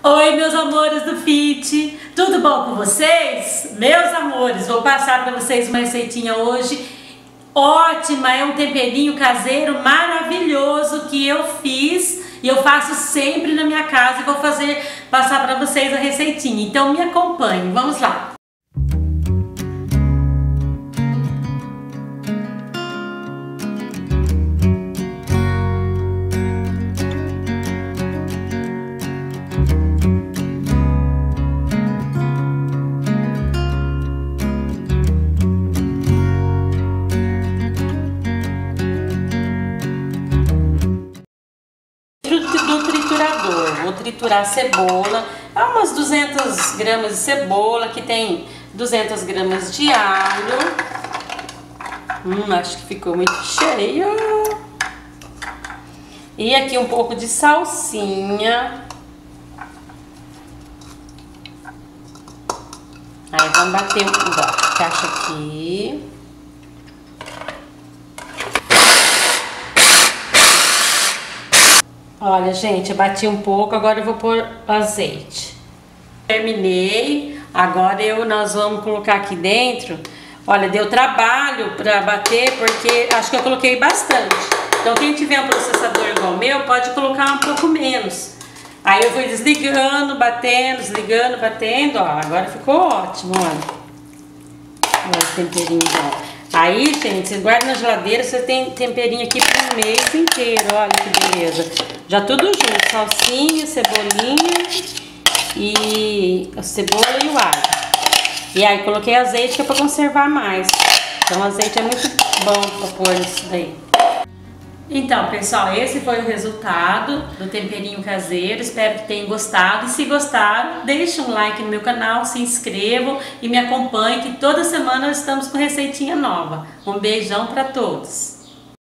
Oi, meus amores do Fit, tudo bom com vocês? Meus amores, vou passar para vocês uma receitinha hoje ótima, é um temperinho caseiro maravilhoso que eu fiz e eu faço sempre na minha casa e vou passar para vocês a receitinha, então me acompanhem, vamos lá. Do triturador, vou triturar a cebola, umas 200 gramas de cebola, que tem 200 gramas de alho, acho que ficou muito cheio, e aqui um pouco de salsinha, aí vamos bater o caixa aqui. Olha, gente, eu bati um pouco, agora eu vou pôr azeite. Terminei, agora nós vamos colocar aqui dentro. Olha, deu trabalho para bater, porque acho que eu coloquei bastante. Então, quem tiver um processador igual o meu, pode colocar um pouco menos. Aí eu fui desligando, batendo, desligando, batendo, ó, agora ficou ótimo, olha. Olha o temperinho, ó. Aí, gente, você guarda na geladeira, você tem temperinho aqui pro mês inteiro, olha que beleza. Já tudo junto, salsinha, cebolinha e a cebola e o alho. E aí coloquei azeite que é pra conservar mais. Então o azeite é muito bom pra pôr nisso daí. Então, pessoal, esse foi o resultado do temperinho caseiro. Espero que tenham gostado. E se gostaram, deixem um like no meu canal, se inscrevam e me acompanhem, que toda semana nós estamos com receitinha nova. Um beijão para todos!